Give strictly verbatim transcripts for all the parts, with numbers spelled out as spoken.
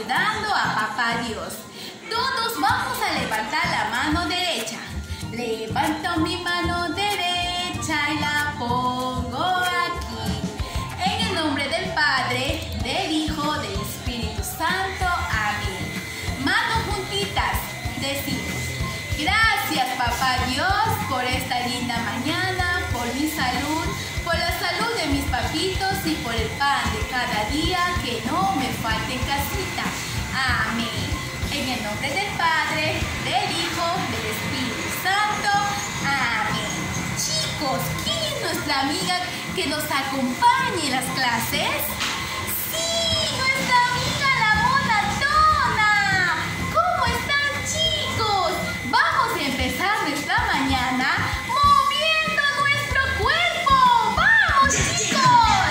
ayudando a Papá Dios. Todos vamos a levantar la mano derecha. Levanto mi mano derecha y la pongo aquí. En el nombre del Padre, del Hijo, del Espíritu Santo. Amén. Manos juntitas, decimos: gracias, Papá Dios, por esta linda mañana, por mi salud, por la salud de mis papitos y por el pan de cada día, que no me falte en casita. Amén. En el nombre del Padre, del Hijo, del Espíritu Santo. Amén. Chicos, ¿quién es nuestra amiga que nos acompaña en las clases? ¡Sí! ¡Nuestra amiga la monatona! ¿Cómo están, chicos? Vamos a empezar nuestra mañana moviendo nuestro cuerpo. ¡Vamos, chicos!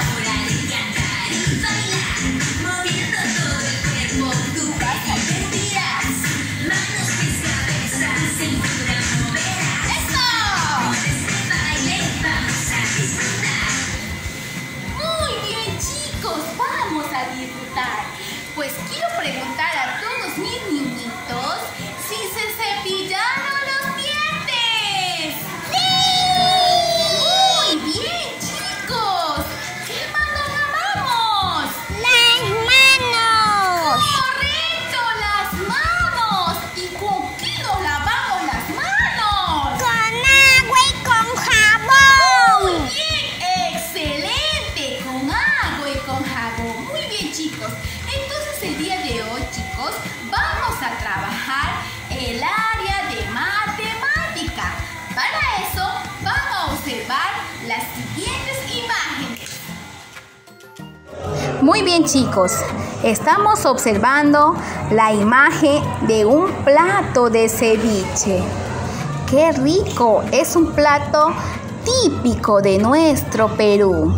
Pues quiero preguntar a todos mis niñitos si se cepillaron los dientes. ¡Sí! Muy bien, chicos. ¿Qué manos lavamos? ¡Las manos! ¡Correcto! ¡Las manos! ¿Y con qué nos lavamos las manos? Con agua y con jabón. Muy bien, excelente. Con agua y con jabón. Muy bien, chicos. Entonces el día de hoy, chicos, vamos a trabajar el área de matemática. Para eso vamos a observar las siguientes imágenes. Muy bien, chicos, estamos observando la imagen de un plato de ceviche. ¡Qué rico! Es un plato típico de nuestro Perú.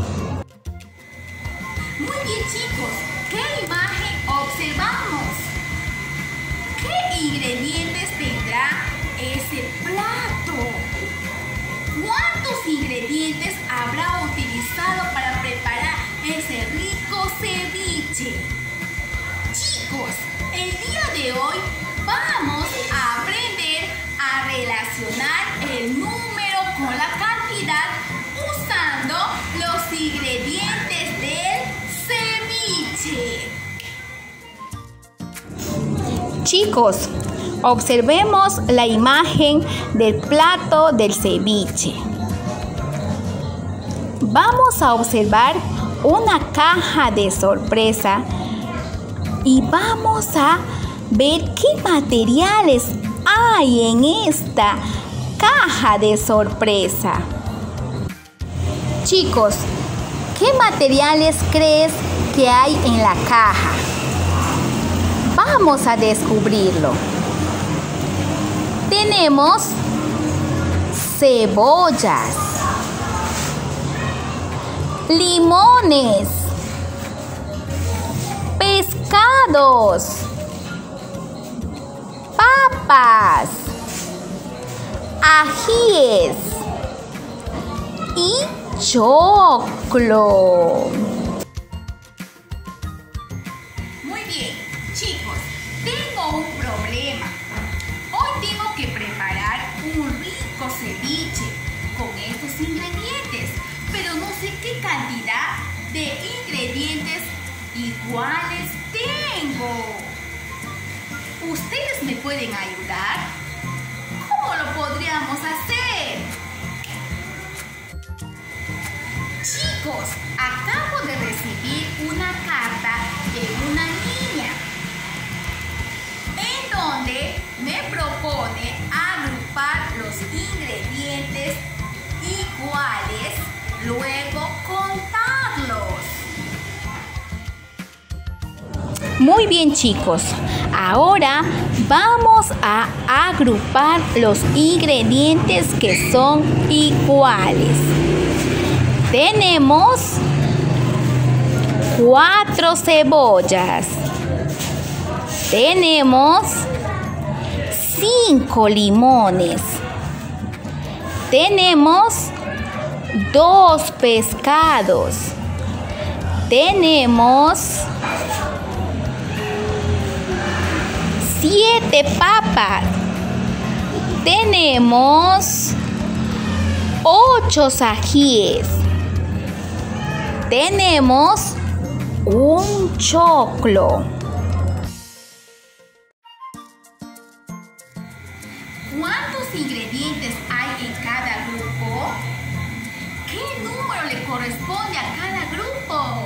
Muy bien, chicos. ¿Qué imagen observamos? ¿Qué ingredientes tendrá ese plato? ¿Cuántos ingredientes habrá utilizado para preparar ese rico ceviche? Chicos, el día de hoy vamos a aprender a relacionar el número con la cantidad usando los ingredientes del ceviche. Chicos, observemos la imagen del plato del ceviche. Vamos a observar una caja de sorpresa y vamos a ver qué materiales hay en esta caja de sorpresa. Chicos, ¿qué materiales crees que hay en la caja? Vamos a descubrirlo. Tenemos cebollas, limones, pescados, papas, ajíes y choclo. Muy bien, chicos, tengo un problema. Hoy tengo que preparar un rico ceviche con estos ingredientes, pero no sé qué cantidad de ingredientes iguales tengo. ¿Ustedes me pueden ayudar? ¿Cómo lo podríamos hacer? Chicos, acabo de recibir una carta de una niña en donde me propone agrupar los ingredientes iguales, luego contarlos. Muy bien, chicos, ahora vamos a agrupar los ingredientes que son iguales. Tenemos cuatro cebollas. Tenemos cinco limones. Tenemos dos pescados. Tenemos siete papas. Tenemos ocho ajíes. Tenemos un choclo. ¿Cuántos ingredientes hay en cada grupo? ¿Qué número le corresponde a cada grupo?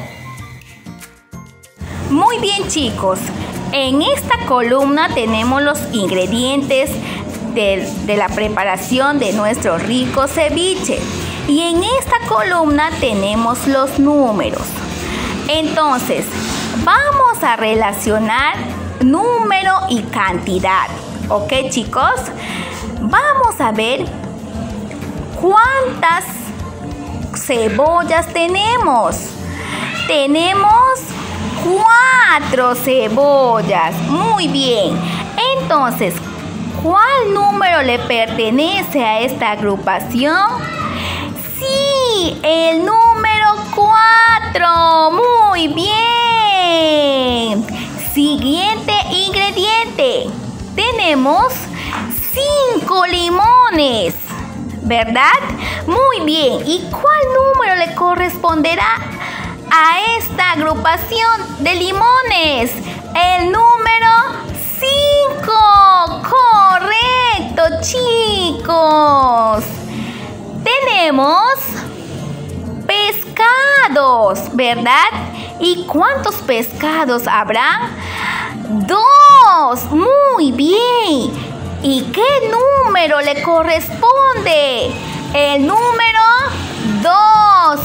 Muy bien, chicos. En esta columna tenemos los ingredientes de, de la preparación de nuestro rico ceviche. Y en esta columna tenemos los números. Entonces, vamos a relacionar número y cantidad. ¿Ok, chicos? Vamos a ver cuántas cebollas tenemos. Tenemos cuatro cebollas. Muy bien. Entonces, ¿cuál número le pertenece a esta agrupación? Sí, el número cuatro. Muy bien. Siguiente ingrediente. Tenemos cinco limones, ¿verdad? Muy bien. ¿Y cuál número le corresponderá a esta agrupación de limones? El número cinco. Correcto, chicos. Tenemos pescados, ¿verdad? ¿Y cuántos pescados habrá? Dos. Muy bien. ¿Y qué número le corresponde? El número dos.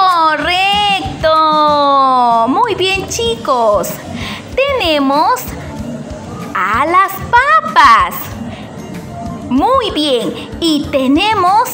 Correcto. Muy bien, chicos. Tenemos a las papas. Muy bien. Y tenemos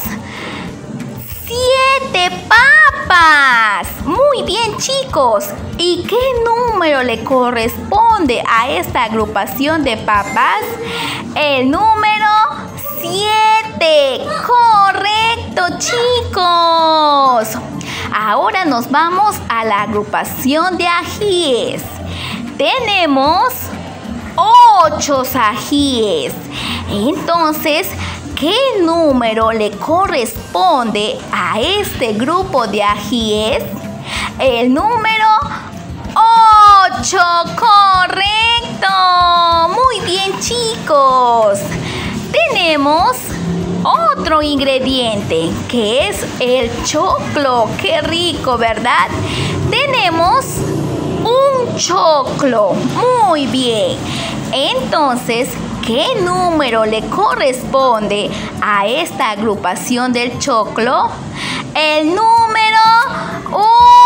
siete papas. Muy bien, chicos. ¿Y qué número le corresponde a esta agrupación de papas? El número siete. Correcto, chicos. Ahora nos vamos a la agrupación de ajíes. Tenemos ocho ajíes. Entonces, ¿qué número le corresponde a este grupo de ajíes? El número ocho. Correcto. Muy bien, chicos. Tenemos otro ingrediente que es el choclo. Qué rico, ¿verdad? Tenemos un choclo. Muy bien. Entonces, ¿qué número le corresponde a esta agrupación del choclo? El número uno.